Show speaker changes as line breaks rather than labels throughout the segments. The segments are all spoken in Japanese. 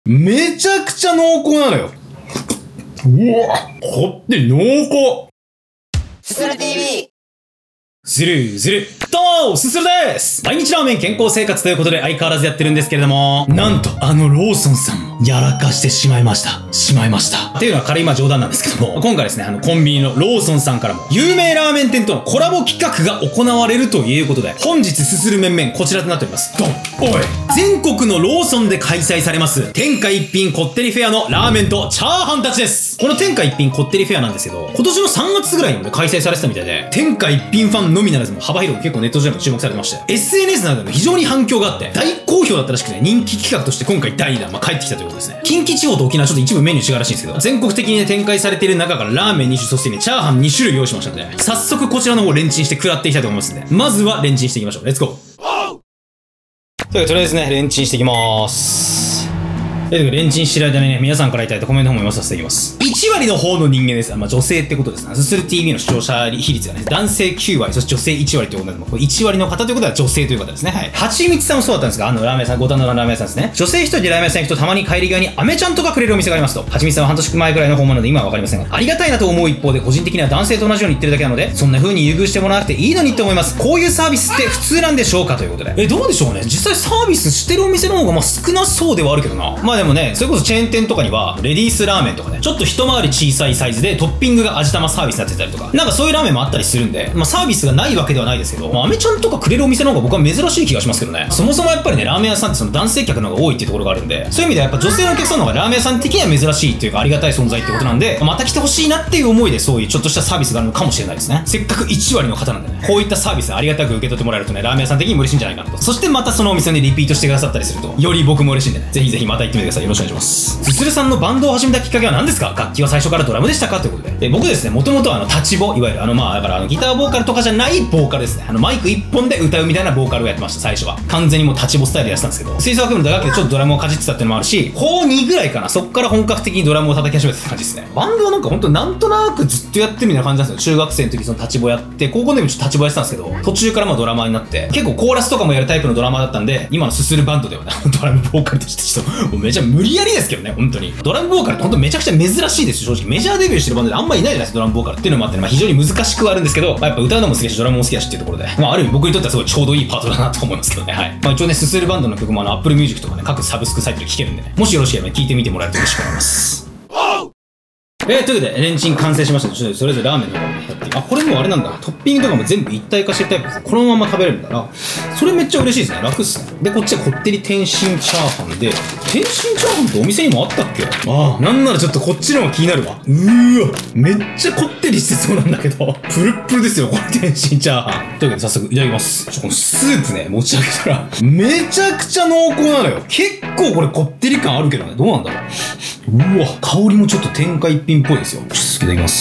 めちゃくちゃ濃厚なのよ。うわ、こって濃厚。
すする TV。
ずるずる。どうすするです。毎日ラーメン健康生活ということで相変わらずやってるんですけれども、なんとローソンさんもやらかしてしまいました。っていうのは軽い冗談なんですけども、今回ですね、コンビニのローソンさんからも、有名ラーメン店とのコラボ企画が行われるということで、本日すする面々こちらとなっております。ドン。おい。全国のローソンで開催されます、天下一品こってりフェアのラーメンとチャーハンたちです。この天下一品こってりフェアなんですけど、今年の3月ぐらいにもね、開催されてたみたいで、天下一品ファンのみならずも幅広く結構ネット上でも注目されてまして、SNS などでも非常に反響があって、大好評だったらしくて、人気企画として今回第2弾、帰ってきたということですね。近畿地方と沖縄ちょっと一部メニュー違うらしいんですけど、全国的にね、展開されている中からラーメン2種、そしてね、チャーハン2種類用意しましたので、早速こちらの方レンチンして食らっていきたいと思いますんで、まずはレンチンしていきましょう。レッツゴー。とりあえずね、レンチンしていきまーす。レンチンしてる間にね、皆さんからいただいたコメントの方も読まさせていきます。1割の方の人間です。女性ってことですね。すする TV の視聴者比率がね、男性9割、そして女性1割ということで、1割の方ということは女性という方ですね。はい。はちみつさんもそうだったんですが、ラーメン屋さん、五反田のラーメン屋さんですね。女性1人でラーメン屋さんに行くとたまに帰り際にアメちゃんとかくれるお店がありますと。はちみつさんは半年前くらいの訪問なので今はわかりませんが、ありがたいなと思う一方で、個人的には男性と同じように言ってるだけなので、そんな風に優遇してもらわなくていいのにって思います。こういうサービスって普通なんでしょうかということで。どうでしょうね。実際サービスしてるお店の方が少なそうではあるけどな。でもね、それこそチェーン店とかには、レディースラーメンとかね、ちょっと一回り小さいサイズでトッピングが味玉サービスになってたりとか、なんかそういうラーメンもあったりするんで、サービスがないわけではないですけど、アメちゃんとかくれるお店の方が僕は珍しい気がしますけどね。そもそもやっぱりね、ラーメン屋さんってその男性客の方が多いっていうところがあるんで、そういう意味ではやっぱ女性のお客さんの方がラーメン屋さん的には珍しいっていうかありがたい存在ってことなんで、また来てほしいなっていう思いでそういうちょっとしたサービスがあるのかもしれないですね。せっかく1割の方なんでね、こういったサービスありがたく受け取ってもらえるとね、ラーメン屋さん的にも嬉しいんじゃないかなと。そしてまたそのお店にリピートしてくださったりすると、より僕も嬉しいんでね、ぜひぜひまた行ってみてください。よろしくお願いします。すするさんのバンドを始めたきっかけは何ですか？楽器は最初からドラムでしたかということで。僕ですね、もともと立ちボ、いわゆるだからギターボーカルとかじゃないボーカルですね。マイク1本で歌うみたいなボーカルをやってました、最初は。完全にもう立ちボスタイルでやってたんですけど、吹奏楽部の打楽器でちょっとドラムをかじってたっていうのもあるし、高2ぐらいかな、そっから本格的にドラムを叩き始めた感じですね。バンドはなんかほんとなんとなくずっとやってるみたいな感じなんですよ。中学生の時その立ちボやって、高校でもちょっと立ちボやってたんですけど、途中からドラマーになって、結構コーラスとかもやるタイプのドラマーだったんで、今のすするバンドではね、ドラムボーカルとしてちょっと、めちゃ無理やりですけどね、本当に。ドラムボーカルってほんとめちゃくちゃ珍しいですよ、正直。メジャーデビューしてるバンドであんまいないじゃないですか、ドラムボーカルっていうのもあってね、非常に難しくはあるんですけど、やっぱ歌うのも好きだし、ドラムも好きだしっていうところで、ある意味僕にとってはすごいちょうどいいパートだなと思いますけどね、はい。一応ね、すするバンドの曲もApple Music とかね、各サブスクサイトで聴けるんでね、もしよろしければ聴いてみてもらえると嬉しく思います。というわけで、レンチン完成しましたので、ちょっとそれぞれラーメンの方にやってこれもあれなんだ。トッピングとかも全部一体化してるタイプです。このまま食べれるんだな。それめっちゃ嬉しいですね。楽っすね。で、こっちはこってり天津チャーハンで、天津チャーハンってお店にもあったっけ？なんならちょっとこっちの方が気になるわ。めっちゃこってりしてそうなんだけど。プルップルですよ、これ天津チャーハン。というわけで早速いただきます。このスープね、持ち上げたら、めちゃくちゃ濃厚なのよ。結構これこってり感あるけどね。どうなんだろう。香りもちょっと天下一品っぽいですよ。ちょっといただきます。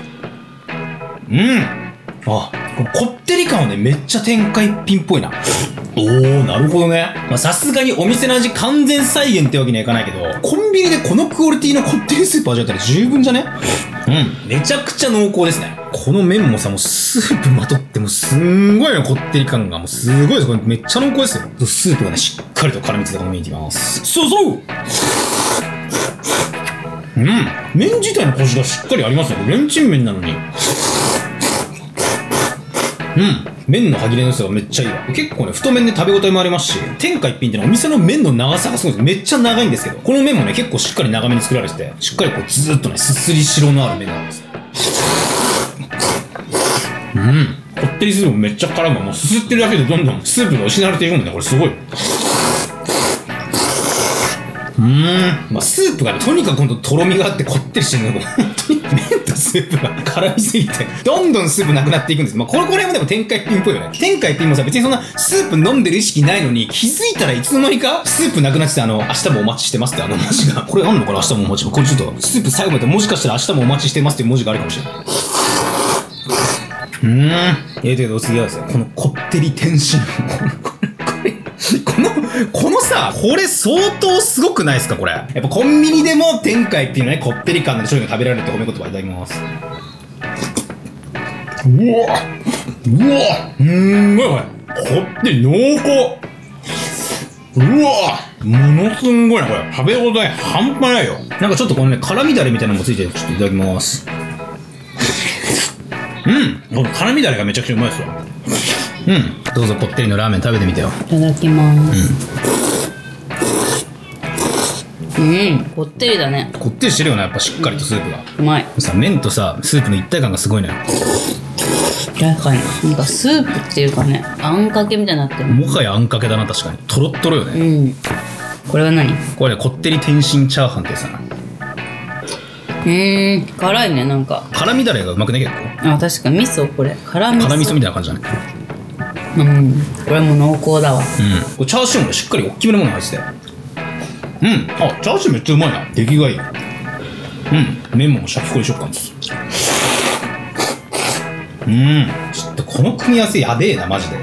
こってり感はね、めっちゃ天下一品っぽいな。なるほどね。さすがにお店の味完全再現ってわけにはいかないけど、コンビニでこのクオリティのこってりスープ味わったら十分じゃね？めちゃくちゃ濃厚ですね。この麺もさ、もうスープまとってもすんごいのこってり感がもうすごいです。これめっちゃ濃厚ですよ。スープがね、しっかりと絡みついたこの麺いきます。そう麺自体のコシがしっかりありますね。レンチン麺なのに。麺の歯切れの良さがめっちゃいいわ。結構ね、太麺で食べ応えもありますし、天下一品ってのはお店の麺の長さがすごいです。めっちゃ長いんですけど、この麺もね、結構しっかり長めに作られてて、しっかりこうずーっとね、すすりしろのある麺なんです。こってりスープもめっちゃ絡む。もうすすってるだけでどんどんスープが失われていくんだね。これすごい。スープがね、とにかくほんととろみがあってこってりしてるのが、本当に麺とスープが絡みすぎて、どんどんスープなくなっていくんです。これもでも天下一品っぽいよね。天下一品もさ、別にそんなスープ飲んでる意識ないのに、気づいたらいつの間にかスープなくなってて、明日もお待ちしてますって文字が。これあんのかな？明日もお待ち。これちょっと、スープ最後までもしかしたら明日もお待ちしてますっていう文字があるかもしれない。ということで、次はですね、このこってり天津。このさ、これ相当すごくないですかこれ。やっぱコンビニでも天下一品のね、こってり感の商品が食べられるって褒め言葉いただきます。すごいこってり濃厚。 ものすんごいな、これ。食べ応え半端ないよ。なんかちょっとこのね、辛味だれみたいなのもついてる。ちょっといただきます。この辛味だれがめちゃくちゃうまいですわ。どうぞこってりのラーメン食べてみてよ。
いただきます。こってりだね。
こってりしてるよな、やっぱしっかりとスープが。
うまい。
さ、麺とさ、スープの一体感がすごいのよ。
確かに。なんかスープっていうかね、あんかけみたいになってる。
もはやあんかけだな、確かに。とろっとろよね。
これは何？
これね、こってり天津チャーハンってやつだな。
辛いね、なんか。
辛味だれがうまくね、結構。
あ、確かに味噌、これ。辛味噌。
辛味噌みたいな感じだね。
これも濃厚だわ。
これチャーシューもしっかり大きめのもの入ってて。あ、チャーシューめっちゃうまいな。出来がいい。麺もシャキコリ食感です。ちょっとこの組み合わせやべえな、マジで。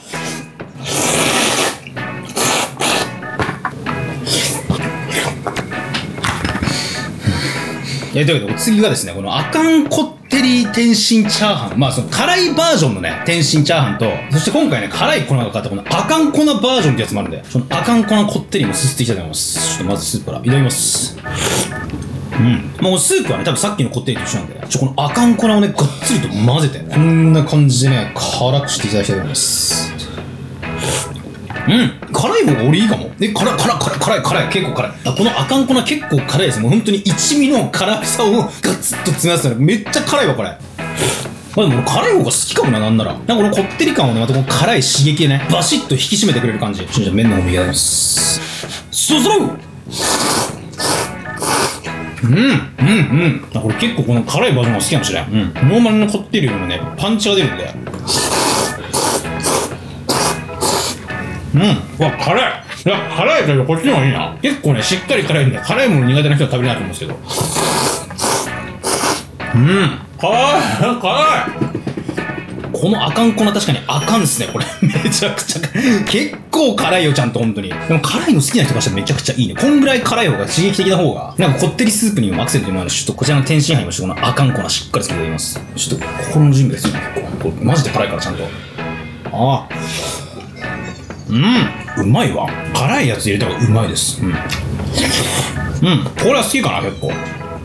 というわけで、お次がですね、このアカンこってり天津チャーハン。まあ、その辛いバージョンのね、天津チャーハンと、そして今回ね、辛い粉がかかったこのアカン粉バージョンってやつもあるんで、そのアカン粉こってりもすすっていきたいと思います。ちょっとまずスープからいただきます。もうスープはね、多分さっきのこってりと一緒なんで、このアカン粉をね、がっつりと混ぜて、こんな感じでね、辛くしていただきたいと思います。辛い方が俺いいかも。辛い。結構辛い。このアカン粉結構辛いです。もう本当に一味の辛さをガツッと詰め合わせたらめっちゃ辛いわ、これ。まあでも俺辛い方が好きかもな、なんなら。なんかこのこってり感をね、またこの辛い刺激でね、バシッと引き締めてくれる感じ。じゃあ麺の方もいただきます。そぞろうこれ結構この辛いバージョンが好きかもしれん。ノーマルのこってりよりもね、パンチが出るんで。うわ、辛い。いや、辛いけどこっちの方がいいな。結構ね、しっかり辛いんで、辛いもの苦手な人は食べれないと思うんですけど。辛い。このアカン粉確かにあかんっすね、これ。めちゃくちゃ。結構辛いよ、ちゃんと、本当に。でも辛いの好きな人からしたらめちゃくちゃいいね。こんぐらい辛い方が刺激的な方が、なんかこってりスープにもアクセントにもなるし、ちょっとこちらの天津飯にもちょっとこのアカン粉しっかりつけていただきます。ちょっと心の準備が必要な結構。これマジで辛いから、ちゃんと。うまいわ。辛いやつ入れた方がうまいです。これは好きかな、結構。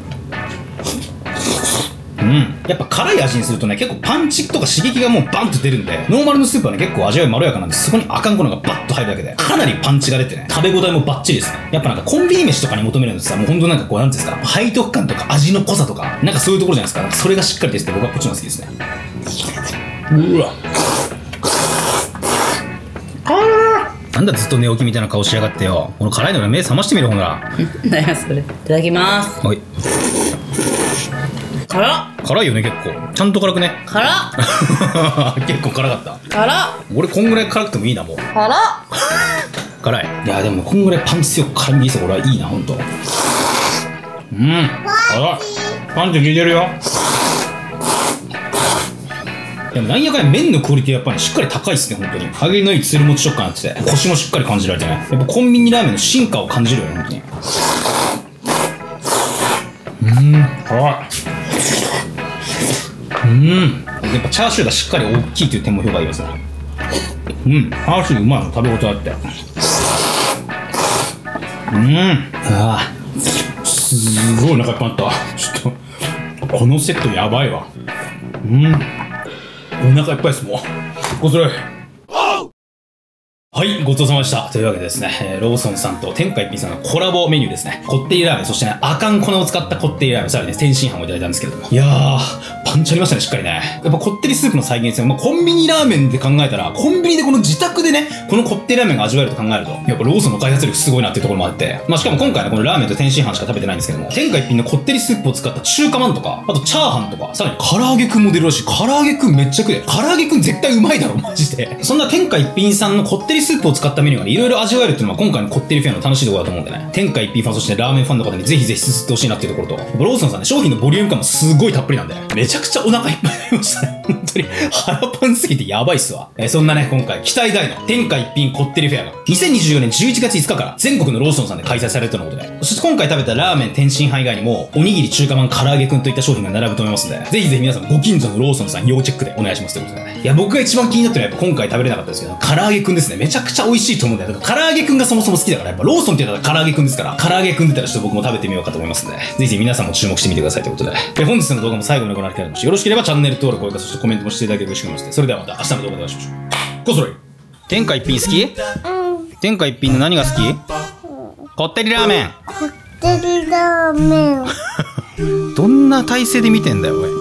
やっぱ辛い味にするとね、結構パンチとか刺激がもうバンと出るんで、ノーマルのスープはね、結構味わいまろやかなんで、そこにアカン粉がバッと入るだけで、かなりパンチが出てね、食べ応えもバッチリですね。やっぱなんかコンビニ飯とかに求めるんですさ、もうほんとなんかこう、なんていうんですか、背徳感とか味の濃さとか、なんかそういうところじゃないですか。なんかそれがしっかり出てて、僕はこっちの方が好きですね。うわ。なんだずっと寝起きみたいな顔しやがってよ。この辛いのね、目覚ましてみろ、ほんなら。
何やそれ。いただきます。
はい。辛いよね、結構。ちゃんと辛くね。
辛っ
結構辛かった。
辛っ
俺こんぐらい辛くてもいいな、もう。
辛っ
辛い。いや、でもこんぐらいパンチ強く辛みいいさ、俺はいいな、ほんと。辛い。パンチ効いてるよ。でもなんやかんや麺のクオリティやっぱりしっかり高いっすね、ほんとに。揚げのいいつるもち食感になってて、コシもしっかり感じられてね。やっぱコンビニラーメンの進化を感じるよね、ほんとに。辛い。やっぱチャーシューがしっかり大きいという点も評価ありますね。チャーシューうまいの、食べ応えあって。すごいお腹いっぱいになったわ。ちょっと、このセットやばいわ。お腹いっぱいですもん。ごそれ。はい、ごちそうさまでした。というわけでですね、ローソンさんと天下一品さんのコラボメニューですね。こってりラーメン、そしてね、アカン粉を使ったこってりラーメン、さらにね、天津飯をいただいたんですけれども。いやー、パンチありましたね、しっかりね。やっぱこってりスープの再現性、まあ、コンビニラーメンで考えたら、コンビニでこの自宅でね、このこってりラーメンが味わえると考えると、やっぱローソンの開発力すごいなっていうところもあって、まあ、しかも今回ね、このラーメンと天津飯しか食べてないんですけども、天下一品のこってりスープを使った中華まんとか、あとチャーハンとか、さらに唐揚げくんも出るらしい。唐揚げくんめっちゃ食え。唐揚げくん絶対うまいだろ、マジで。そんな天下一品さんのこってりスープを使ったメニューがね、いろいろ味わえるっていうのは今回のこってりフェアの楽しいところだと思うんでね。天下一品ファン、そしてラーメンファンの方にぜひぜひすすってほしいなっていうところと、ローソンさんね、商品のボリューム感もすごいたっぷりなんで、めちゃゃくちゃお腹いっぱいになりましたね。本当に腹パンすぎてやばいっすわ。そんなね、今回期待大の天下一品こってりフェアが2024年11月5日から全国のローソンさんで開催されるとのことで、そして今回食べたラーメン天津飯以外にもおにぎり中華まん唐揚げくんといった商品が並ぶと思いますので、ぜひぜひ皆さんご近所のローソンさん要チェックでお願いしますということでね。いや、僕が一番気になってるのはやっぱ今回食べれなかったですけど、唐揚げくんですね。めちゃくちゃ美味しいと思うんだよ。だから唐揚げくんがそもそも好きだから、やっぱローソンって言ったら唐揚げくんですから、唐揚げくん出たらちょっと僕も食べてみようかと思いますので、ぜひぜひ皆さんも注目してみてくださいということで。本日の動画も最後までご覧いただきまして、よろしければチャンネル登録、高評価、そしてコメントもしていただければ嬉しく思います。それではまた明日の動画でお会いしましょう。こそれ。天下一品好き？天下一品の何が好き？こってりラーメン。
こってりラーメン。
どんな体勢で見てんだよ、おい。